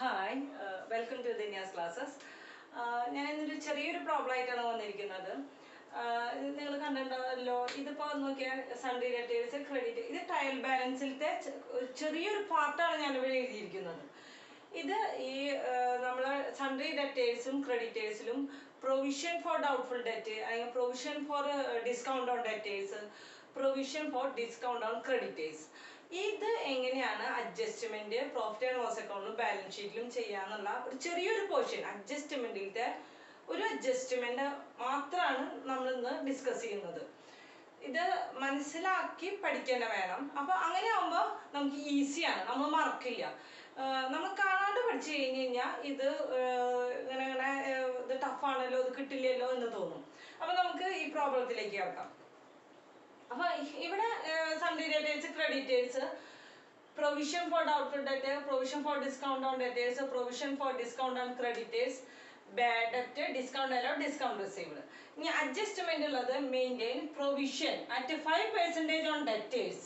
Hi welcome to ദിന്യാസ് classes. ഞാൻ ഇന്നൊരു ചെറിയൊരു പ്രോബ്ലം ആയിട്ടാണ് വന്നിരിക്കുന്നത്. നിങ്ങൾ കണ്ടിട്ടുണ്ടല്ലോ, ഇതിപ്പോൾ നോക്കിയാൽ സൺഡേ ഡെറ്റേഴ്സ് ക്രെഡിറ്റ്, ഇത് ട്രയൽ ബാലൻസിലത്തെ ചെറിയൊരു പാർട്ടാണ് ഞാനിവിടെ എഴുതിയിരിക്കുന്നത്. ഇത് ഈ നമ്മൾ സൺഡേ ഡെറ്റേഴ്സും ക്രെഡിറ്റേഴ്സിലും പ്രൊവിഷൻ ഫോർ ഡൗട്ട്ഫുൾ ഡെറ്റ്, അല്ലെങ്കിൽ provision for discount on debtors, provision for discount on creditors, ഇത് എങ്ങനെയാണ് അഡ്ജസ്റ്റ്മെന്റ് പ്രോഫിറ്റ് ആൻഡ് ലോസ് അക്കൗണ്ടിലും ബാലൻസ് ഷീറ്റിലും ചെയ്യാന്നുള്ള ഒരു ചെറിയൊരു പോർഷൻ, അഡ്ജസ്റ്റ്മെന്റിലത്തെ ഒരു അഡ്ജസ്റ്റ്മെന്റ് മാത്രമാണ് നമ്മൾ ഇന്ന് ഡിസ്കസ് ചെയ്യുന്നത്. ഇത് മനസ്സിലാക്കി പഠിക്കേണ്ട വേണം. അപ്പൊ അങ്ങനെ ആകുമ്പോൾ നമുക്ക് ഈസിയാണ്, നമ്മൾ മറക്കില്ല. നമ്മൾ കാണാണ്ട് പഠിച്ചു കഴിഞ്ഞ് കഴിഞ്ഞാൽ ഇത് ഇങ്ങനെ ഇത് ടഫാണല്ലോ, ഇത് കിട്ടില്ലല്ലോ എന്ന് തോന്നും. അപ്പൊ നമുക്ക് ഈ പ്രോബ്ലത്തിലേക്ക് കിടക്കാം. അപ്പൊ ഇവിടെ sundry debtors, creditors, provision for doubtful debt, provision for discount on debtors, provision for discount on creditors, bad debt, discount allow, discount received. ഇനി അഡ്ജസ്റ്റ്മെന്റ് ഉള്ളത് maintain provision at 5% on debtors,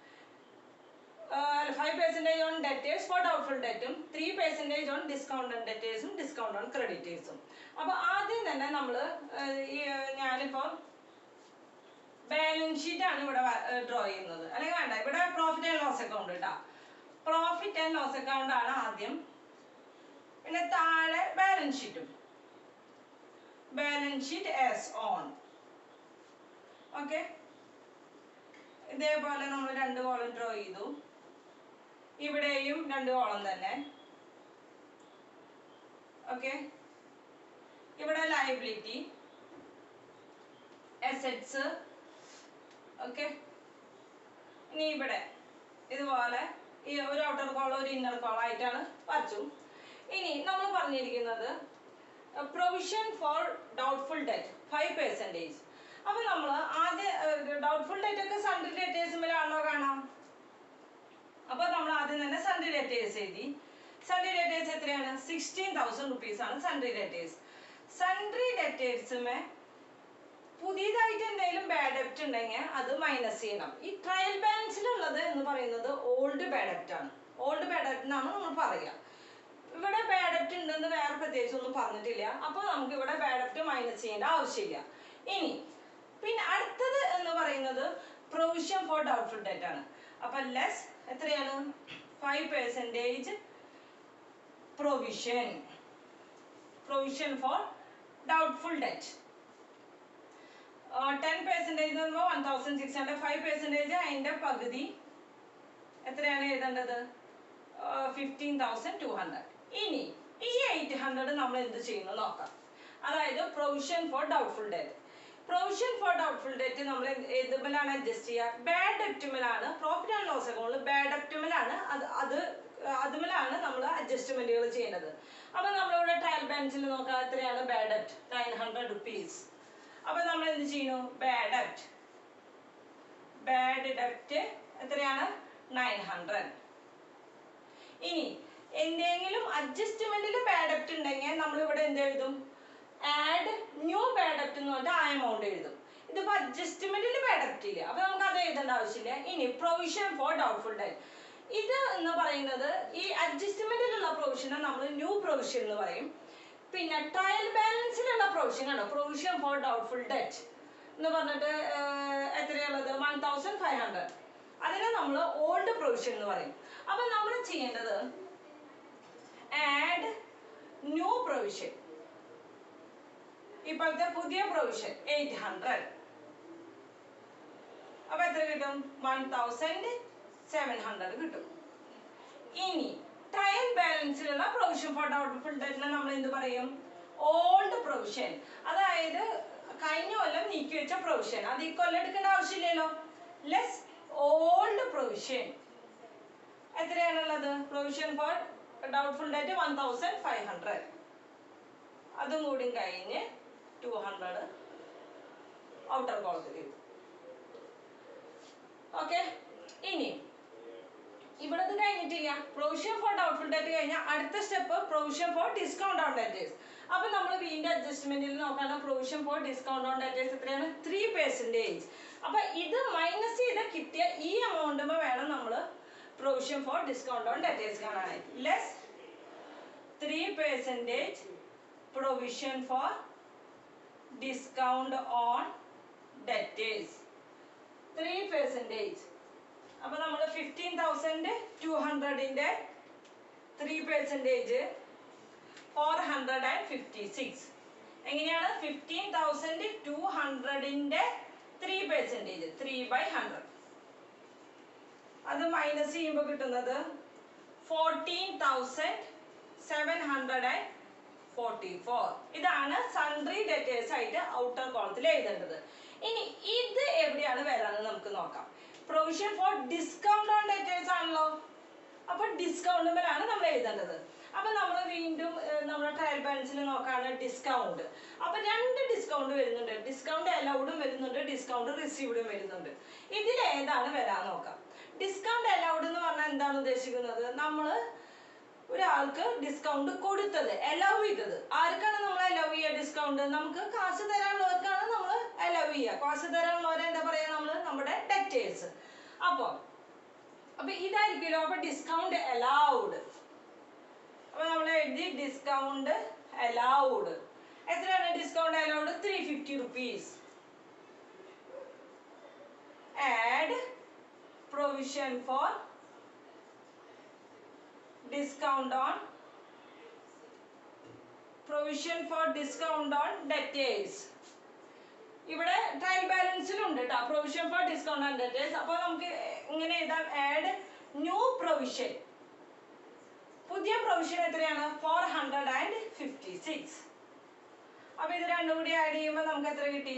5% on debtors for doubtful ഡെറ്റും 3% on discount on ഡെറ്റേഴ്സും discount on ക്രെഡിറ്റേഴ്സും. അപ്പൊ ആദ്യം തന്നെ നമ്മൾ ഞാനിപ്പോൾ ബാലൻസ് ഷീറ്റ് ആണ് ഇവിടെ ഡ്രോ ചെയ്യുന്നത്, അല്ലെങ്കിൽ വേണ്ട, ഇവിടെ പ്രോഫിറ്റ് ആൻഡ് ലോസ് അക്കൗണ്ട് കേട്ടോ. പ്രോഫിറ്റ് ആൻഡ് ലോസ് അക്കൗണ്ട് ആണ് ആദ്യം, പിന്നെ താഴെ ബാലൻസ് ഷീറ്റും. Balance sheet as on. Okay, ഇതേപോലെ നമ്മൾ രണ്ട് കോളം ഡ്രോ ചെയ്തു. ഇവിടെയും രണ്ട് കോളം തന്നെ. ഓക്കെ, ഇവിടെ ലയബിലിറ്റി, അസറ്റ്സ്. ഓക്കെ, ഇനി ഇവിടെ ഇതുപോലെ ഈ ഒരു ഔട്ടർ കോളം ഒരു ഇന്നർ കോളം ആയിട്ടാണ് വരച്ചു. ഇനി നമ്മൾ പറഞ്ഞിരിക്കുന്നത് പ്രൊവിഷൻ ഫോർ ഡൗട്ട്ഫുൾ ഡെറ്റ് 5%. അപ്പൊ നമ്മൾ ആദ്യം ഡൗട്ട്ഫുൾ ഡെറ്റ് ഒക്കെ സൺഡേ ഡെറ്റേഴ്സിലാണല്ലോ കാണാം. അപ്പൊ നമ്മൾ ആദ്യം തന്നെ സൺഡേ ഡെറ്റേഴ്സ് എഴുതി. സൺഡേ ഡെറ്റേഴ്സ് എത്രയാണ്? 16,000 rupees ആണ് സൺഡേ ഡെറ്റേഴ്സ്. സൺഡേ ഡെറ്റേഴ്സുമേ പുതിയതായിട്ട് എന്തെങ്കിലും ബാഡ് ഡെപ്റ്റ് ഉണ്ടെങ്കിൽ അത് മൈനസ് ചെയ്യണം. ഈ ട്രയൽ ബാലൻസിലുള്ളത് എന്ന് പറയുന്നത് ഓൾഡ് ബാഡ് ഡെപ്റ്റ് ആണ്. ഓൾഡ് ബാഡ് ഡെപ്റ്റ് എന്നാണ് നമ്മൾ പറയുക. ഇവിടെ ബാഡ് ഡെപ്റ്റ് ഉണ്ടെന്ന് വേറെ പ്രത്യേകിച്ച് ഒന്നും പറഞ്ഞിട്ടില്ല. അപ്പോൾ നമുക്ക് ഇവിടെ ബാഡ് ഡെപ്റ്റ് മൈനസ് ചെയ്യേണ്ട ആവശ്യമില്ല. ഇനി പിന്നെ അടുത്തത് എന്ന് പറയുന്നത് പ്രൊവിഷൻ ഫോർ ഡൗട്ട്ഫുൾ ഡെറ്റ് ആണ്. അപ്പൊ ലെസ് എത്രയാണ്? 5% provision, provision for doubtful debt. 10% എന്ന് പറയുമ്പോൾ 1,600, 5% അതിന്റെ പകുതി എത്രയാണ് എഴുതേണ്ടത്? 15,200. ഇനി ഈ 800 നമ്മൾ എന്ത് ചെയ്യുന്നു നോക്കാം. അതായത് provision for doubtful debt. Provision for doubtful debt നമ്മൾ ഏതുമലാണ് അഡ്ജസ്റ്റ് ചെയ്യുക? ബാഡ് ഡെപ്റ്റുമലാണ്. പ്രോഫിറ്റ് ആൻഡ് ലോസ് അക്കൗണ്ടിൽ ബാഡ് ഡെപ്റ്റുമലാണ് അതുമലാണ് നമ്മൾ അഡ്ജസ്റ്റ്മെന്റുകൾ ചെയ്യേണ്ടത്. അപ്പൊ നമ്മളിവിടെ ട്രയൽ ബാലൻസിൽ നോക്കാം. എത്രയാണ് ബാഡ് ഡെപ്റ്റ്? 900 rupees. അപ്പൊ നമ്മൾ എന്ത് ചെയ്യുന്നു? ബാഡ് ഡെപ്റ്റ് എത്രയാണ്? 900. ഇനി എന്തെങ്കിലും അഡ്ജസ്റ്റ്മെന്റിൽ ബാഡ് ഡെപ്റ്റ് ഉണ്ടെങ്കിൽ നമ്മൾ ഇവിടെ എന്ത് എഴുതും? ആഡ് ന്യൂ ബാഡ് ഡെപ്റ്റ് എന്ന് പറഞ്ഞിട്ട് ആ എമൗണ്ട് എഴുതും. ഇതിപ്പോ അഡ്ജസ്റ്റ്മെന്റിൽ ബാഡ് ഡെപ്റ്റ് ഇല്ല, അപ്പൊ നമുക്ക് അത് എഴുതേണ്ട ആവശ്യമില്ല. ഇനി പ്രൊവിഷൻ ഫോർ ഡൗട്ട്ഫുൾ ഡെറ്റ്, ഇത് എന്ന് പറയുന്നത് ഈ അഡ്ജസ്റ്റ്മെന്റിലുള്ള പ്രൊവിഷനെ നമ്മൾ ന്യൂ പ്രൊവിഷൻ എന്ന് പറയും. പിന്നെ ട്രയൽ ബാലൻസിലുള്ള പ്രൊവിഷൻ ആണ് പ്രൊവിഷൻ ഫോർ ഡൗട്ട്ഫുൾ ഡെറ്റ് എന്ന് പറഞ്ഞിട്ട് എത്രയുള്ളത്? 1,500. അതിനെ നമ്മൾ ഓൾഡ് പ്രൊവിഷൻ എന്ന് പറയും. അപ്പൊ നമ്മൾ ചെയ്യേണ്ടത് ആഡ് ന്യൂ പ്രൊവിഷൻ. ഇപ്പോഴത്തെ പുതിയ പ്രൊവിഷൻ 800. അപ്പൊ എത്ര കിട്ടും? 1,700 കിട്ടും. ഇനി ട്രയൽ ബാലൻസിലുള്ള പ്രൊവിഷൻ ഫോർ ഡൗട്ട്ഫുൾ ഡെറ്റിനെ നമ്മൾ എന്ത് പറയും? Old provision. അതായത് കഴിഞ്ഞ കൊല്ലം നീക്കി വെച്ച പ്രൊവിഷൻ, അത് ഈ കൊല്ലം എടുക്കേണ്ട ആവശ്യമില്ലല്ലോ. ലെസ് ഓൾഡ് പ്രൊവിഷൻ എത്രയാണുള്ളത്? Provision for doubtful debt 1,500. അതും കൂടി കഴിഞ്ഞ് 200 ഔട്ടർ കോളത്തിൽ. ഓക്കെ, ഇനി ഇവിടെ ഇത് കഴിഞ്ഞിട്ടില്ല. പ്രൊവിഷൻ ഫോർ ഡൗട്ട്ഫുൾ ഡെറ്റ് കഴിഞ്ഞാൽ അടുത്ത step provision for discount on debtors. അപ്പൊ നമ്മൾ വീണ്ടും അഡ്ജസ്റ്റ്മെന്റിൽ നോക്കണം. Provision for discount on debtors എത്രയാണ്? 3%. അപ്പൊ ഇത് മൈനസ് ചെയ്ത് കിട്ടിയ ഈ എമൗണ്ടുമ്പോൾ വേണം നമ്മൾ provision for discount on debtors കാണാനായിട്ട്. Less 3% provision for discount on debtors. 3%. അപ്പോൾ നമ്മൾ 15,200ന്റെ 3% 456. എങ്ങനെയാണ് 15,200ന്റെ 3%, 3/100. അത് മൈനസ് ചെയ്യുമ്പോൾ കിട്ടുന്നത് 14,744. ഇതാണ് സൺട്രി ഡെറ്റേഴ്സ് ആയിട്ട് ഔട്ടർ കോളത്തിൽ എഴുതേണ്ടത്. ഇനി ഇത് എവിടെയാണ് വരാന്ന് നമുക്ക് നോക്കാം. Provision for discount on debtors ആണല്ലോ. അപ്പൊ ഡിസ്കൗണ്ടുമ്പോഴാണ് നമ്മൾ എഴുതേണ്ടത്. അപ്പൊ നമ്മൾ വീണ്ടും നമ്മുടെ ട്രയൽ ബാലൻസിൽ നോക്കാണ് ഡിസ്കൗണ്ട്. അപ്പൊ 2 ഡിസ്കൗണ്ട് വരുന്നുണ്ട്. ഡിസ്കൗണ്ട് അലൗഡും വരുന്നുണ്ട്, ഡിസ്കൗണ്ട് റിസീവ്ഡും വരുന്നുണ്ട്. ഇതിൽ ഏതാണ് വരാൻ നോക്കാം. ഡിസ്കൗണ്ട് അലൗഡ് എന്ന് പറഞ്ഞാൽ എന്താണ് ഉദ്ദേശിക്കുന്നത്? നമ്മൾ ഒരാൾക്ക് ഡിസ്കൗണ്ട് കൊടുത്തത്, അലൗ ചെയ്തത്. ആർക്കാണ് നമ്മൾ അലൗ ചെയ്യുക ഡിസ്കൗണ്ട്? നമുക്ക് കാശ് തരാനുള്ളവർക്കാണ് നമ്മൾ അലൗ ചെയ്യുക. കാശ് തരാനുള്ളവരെ എന്താ പറയാ? നമ്മൾ നമ്മുടെ ഡെറ്റേഴ്സ്. അപ്പൊ ഇതായിരിക്കുമല്ലോ. അപ്പൊ ഡിസ്കൗണ്ട് അലൗഡ്. അപ്പൊ നമ്മൾ എഴുതി ഡിസ്കൗണ്ട് അലൗഡ്. എത്രയാണ് discount allowed? 350 rupees. Add provision for discount on debtors. ഇവിടെ ട്രയൽ ബാലൻസിലുണ്ട് കേട്ടോ provision for discount on debtors. അപ്പോൾ നമുക്ക് ഇങ്ങനെ എഴുതാം, ആഡ് ന്യൂ പ്രൊവിഷൻ. പുതിയ പ്രൊവിഷൻ എത്രയാണ്? 456. അപ്പൊ ഇത് രണ്ടും കൂടി ആഡ് ചെയ്യുമ്പോൾ നമുക്ക് എത്ര കിട്ടി?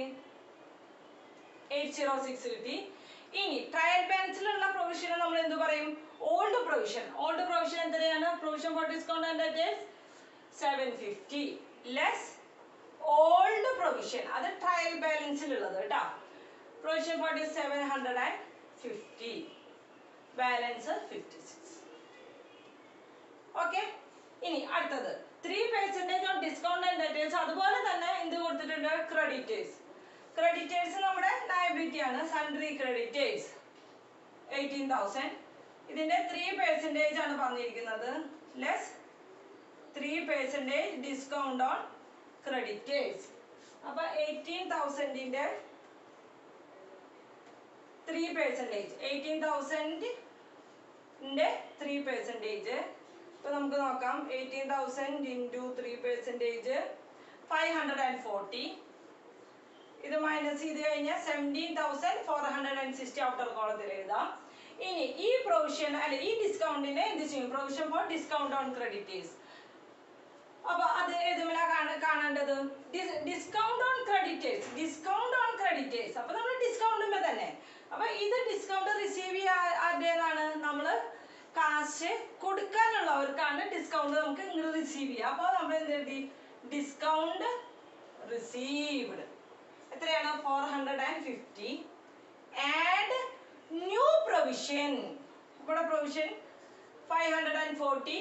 806 കിട്ടി. ഇനി ട്രയൽ ബാലൻസിലുള്ള പ്രൊവിഷനെ നമ്മൾ എന്ത് പറയും? Old provision. ഓൾഡ് പ്രൊവിഷൻ എത്രയാണ്? Provision for discount on debtors 750 less old provision. അത് ട്രയൽ ബാലൻസിലുള്ളത് കേട്ടോ. Provision for 750, balance 56. ഓക്കെ. ഇനി അടുത്തത് 3% ഓൺ ഡിസ്കൗണ്ട് ഓൺ ഡെറ്റേഴ്സ്. അതുപോലെ തന്നെ എന്ത് കൊടുത്തിട്ടുണ്ട്? ക്രെഡിറ്റേഴ്സ്. ക്രെഡിറ്റേഴ്സ് നമ്മുടെ ലയബിലിറ്റി ആണ്. Sundry creditors 18,000. ഇതിന്റെ 3% ആണ് പറഞ്ഞിരിക്കുന്നത്. Less 3% discount on creditors. അപ്പൊ 18,000ന്റെ 3%. 18,000ന്റെ 3%. ഇപ്പൊ നമുക്ക് നോക്കാം. 18,000 into 3% 540. ഇത് മൈനസ് ചെയ്ത് കഴിഞ്ഞാൽ 17,460 ഔട്ടർ കോളത്തിൽ എഴുതാം. ഇനി ഈ പ്രൊവിഷൻ അല്ലെ ഈ ഡിസ്കൗണ്ടിനെ എന്ത് ചെയ്യും? Provision for discount on creditors. അപ്പൊ അത് ഏതുമല്ല കാണേണ്ടത്? Discount on creditors. Discount on creditors. അപ്പൊ നമ്മൾ ഡിസ്കൗണ്ടുമ്പോ തന്നെ. അപ്പൊ ഇത് ഡിസ്കൗണ്ട് റിസീവ് ചെയ്യാതാണ് നമ്മൾ കാശ് കൊടുക്കാനുള്ളവർക്കാണ് ഡിസ്കൗണ്ട് നമുക്ക് ഇങ്ങോട്ട് റിസീവ് ചെയ്യുക. അപ്പൊ നമ്മൾ എന്ത് എഴുതി? Discount received. എത്രയാണ്? 450. Add new provision. ഇവിടെ provision 540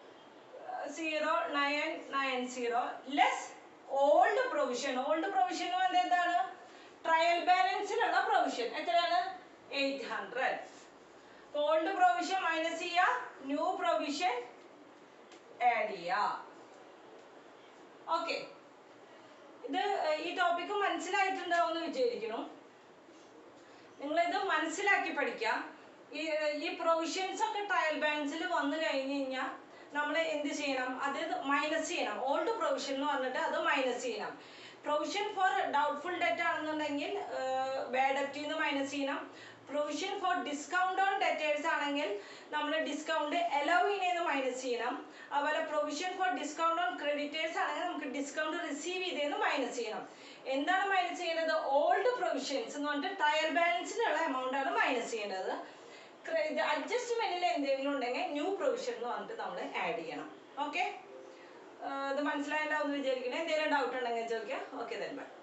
0990 less old provision. Old provision എന്താണ്? ട്രയൽ ബാലൻസിലുള്ള പ്രൊവിഷൻ. എത്രയാണ്? 800. ഓൾഡ് പ്രൊവിഷൻ മൈനസ് ചെയ്യുക, ന്യൂ പ്രൊവിഷൻ ആഡ് ചെയ്യുക. ഓക്കെ. ഇത് ഈ ടോപ്പിക്ക് മനസ്സിലായിട്ടുണ്ടാവും എന്ന് വിചാരിക്കുന്നു. നിങ്ങളിത് മനസ്സിലാക്കി പഠിക്കാം. ഈ പ്രൊവിഷൻസ് ഒക്കെ ട്രയൽ ബാലൻസിൽ വന്നു കഴിഞ്ഞ് കഴിഞ്ഞാൽ നമ്മൾ എന്ത് ചെയ്യണം? അത് മൈനസ് ചെയ്യണം. ഓൾഡ് പ്രൊവിഷൻ എന്ന് പറഞ്ഞിട്ട് അത് മൈനസ് ചെയ്യണം. പ്രൊവിഷൻ ഫോർ ഡൗട്ട്ഫുൾ ഡെറ്റ് ആണെന്നുണ്ടെങ്കിൽ ബാഡ് ഡെറ്റിൽ നിന്ന് മൈനസ് ചെയ്യണം. Provision for discount on debtors ആണെങ്കിൽ നമ്മൾ ഡിസ്കൗണ്ട് അലൗവിനെന്ന് മൈനസ് ചെയ്യണം. അതുപോലെ provision for discount on creditors ആണെങ്കിൽ നമുക്ക് ഡിസ്കൗണ്ട് റിസീവ് ചെയ്തതെന്ന് മൈനസ് ചെയ്യണം. എന്താണ് മൈനസ് ചെയ്യുന്നത്? ഓൾഡ് പ്രൊവിഷൻസ് എന്ന് പറഞ്ഞിട്ട് ട്രയൽ ബാലൻസിലുള്ള എമൗണ്ട് ആണ് മൈനസ് ചെയ്യേണ്ടത്. അഡ്ജസ്റ്റ്മെന്റിൽ എന്തെങ്കിലും ഉണ്ടെങ്കിൽ ന്യൂ പ്രൊവിഷൻ എന്ന് പറഞ്ഞിട്ട് നമ്മൾ ആഡ് ചെയ്യണം. ഓക്കെ. ഇത് മനസ്സിലായിട്ടുണ്ടാവും എന്ന് വിചാരിക്കണേ. എന്തെങ്കിലും ഡൗട്ട് ഉണ്ടെങ്കിൽ ചോദിക്കാം. Okay, then bye.